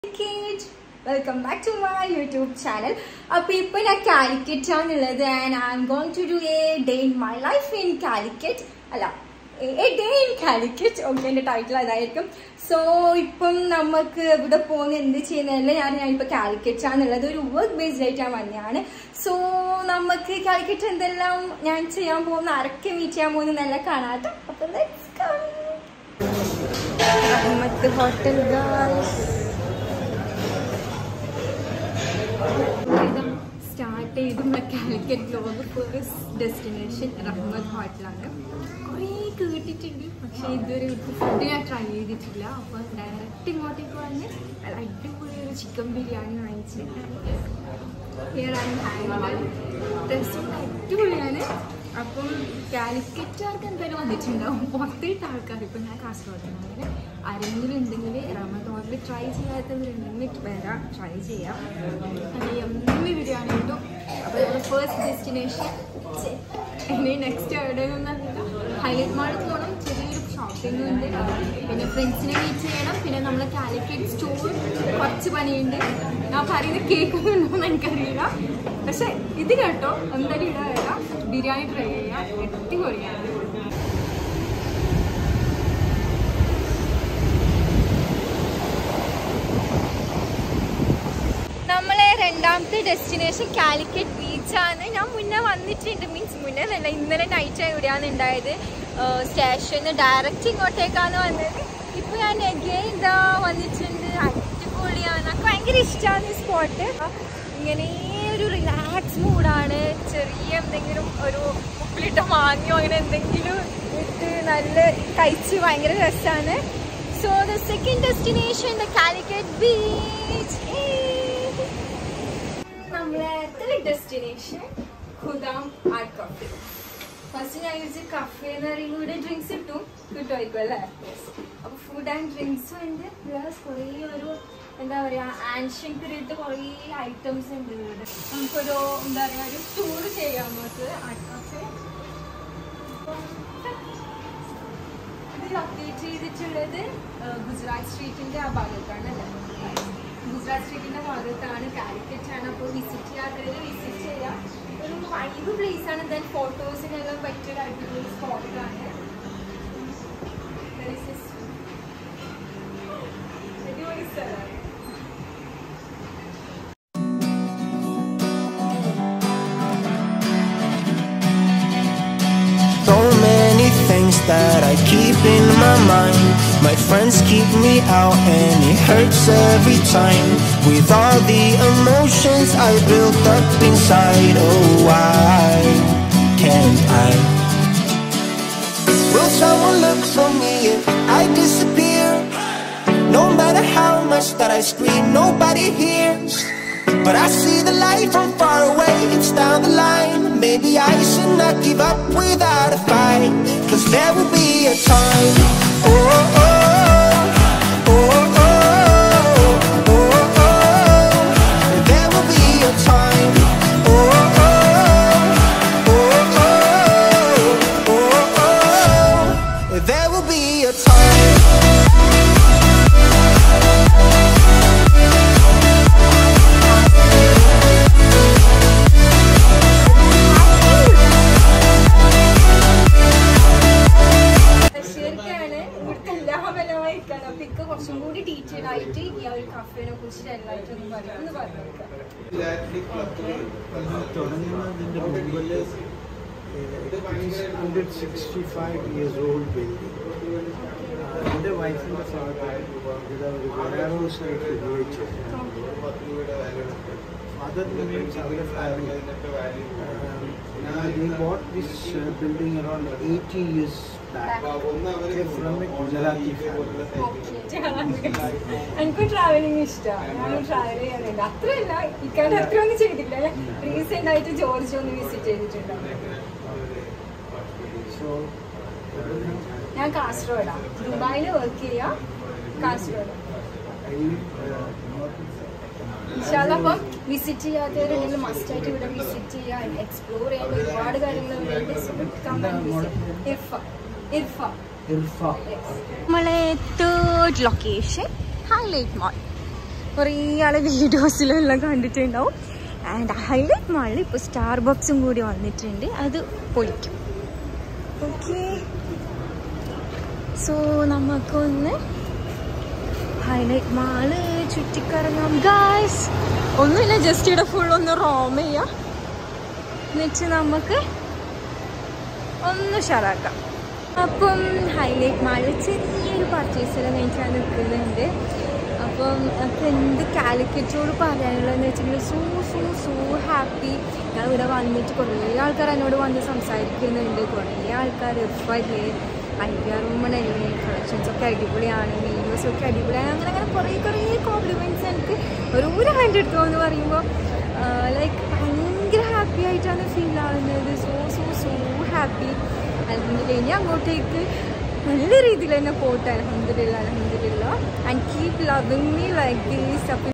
Calicut. Welcome back to my YouTube channel. People are Calicut and I'm going to do a day in my life in Calicut. A day in Calicut. Okay, the title is that. So, we are going to do Calicut channel. It's a work-based data. So, we are going to Calicut and let's go. I'm at the hotel, guys. Start my Calicut vlog first destination Rahmat Hotel. I try it. I like chicken biryani. Here I am having Calicut first destination. Next highlight shopping friends Calicut store cake biryani try destination Calicut beach. I means night station directing again the spot. Relax mood so the second destination, the Calicut beach. Third destination, Khudam Art Cafe. First I use a cafe and drinks too. Food and drinks plus ancient period items and tour Art Cafe. Gujarat Street in the Gujarat Street in the Calicut and visit place and then photos in a spot. There is this. So many things that I keep in my mind. My friends keep me out and it hurts every time. With all the emotions I built up inside, oh why can't I? Will someone look for me if I disappear? No matter how much that I scream, nobody hears. But I see the light from far away, it's down the line. Maybe I should not give up without a fight. Cause there will be a time, oh, oh, oh, oh, oh, oh, oh. There will be a time, oh, oh, oh, oh, oh, oh. There will be a time. It's 165 years old building. The wife and the father arrows like the village. Father remains out of family. They bought this building around 80 years back. They're from a Gujarati family. And traveling is I'm traveling. Recent night George visited. So, I Dubai work here. Inshallah, visit here, must visit and explore and come and visit. Irfa. Yes. My third location, Highlight Mall. കുറേ ആളെ വീഡിയോസിലെല്ലാം കണ്ടിട്ടുണ്ടാവും. And highlight മാളിൽ ഇപ്പോൾ സ്റ്റാർബക്സും കൂടി വന്നിട്ടുണ്ട്, അത് പൊളിക്കും. Okay, so നമുക്കൊന്ന് ഹൈലൈറ്റ് മാള് ചുറ്റിക്കറങ്ങാം ഗായ്സ്. ഒന്നുമില്ല, ജസ്റ്റ് ഇവിടെ ഫുൾ ഒന്ന് റോം ചെയ്യാം, എന്നിട്ട് നമുക്ക് ഒന്ന് ഷറാക്കാം. അപ്പം ഹൈലൈറ്റ് മാളിൽ ചെറിയൊരു പർച്ചേസെല്ലാം കഴിക്കാൻ നിൽക്കുന്നുണ്ട്. അപ്പം നമുക്ക് എന്ത് കാലിക്കറ്റോട് പറയാനുള്ളതെന്ന് വെച്ചിട്ടുണ്ടെങ്കിൽ സോ സോ സോ ഹാപ്പി. ഞാൻ ഇവിടെ വന്നിട്ട് കുറേ ആൾക്കാർ എന്നോട് വന്ന് സംസാരിക്കുന്നുണ്ട്. കുറേ ആൾക്കാർ ഇർഫല്ലേ, ഐഡിയ റൂമണല്ലേ, കളക്ഷൻസൊക്കെ അടിപൊളിയാണ്, വീഡിയോസൊക്കെ അടിപൊളിയാണ്, അങ്ങനെ കുറേ കോംപ്ലിമെൻറ്റ്സ് എനിക്ക് ഒരു ഹാൻഡ് എടുത്തോ എന്ന് പറയുമ്പോൾ ലൈക്ക് ഭയങ്കര ഹാപ്പി ആയിട്ടാണ് ഫീൽ ആവുന്നത്. So so so happy. അൽഹംദുലില്ലാ, ഇനി അങ്ങോട്ടേക്ക് നല്ല രീതിയിൽ തന്നെ പോട്ടെ. അൽഹംദുലില്ലാ. And keep loving me like this.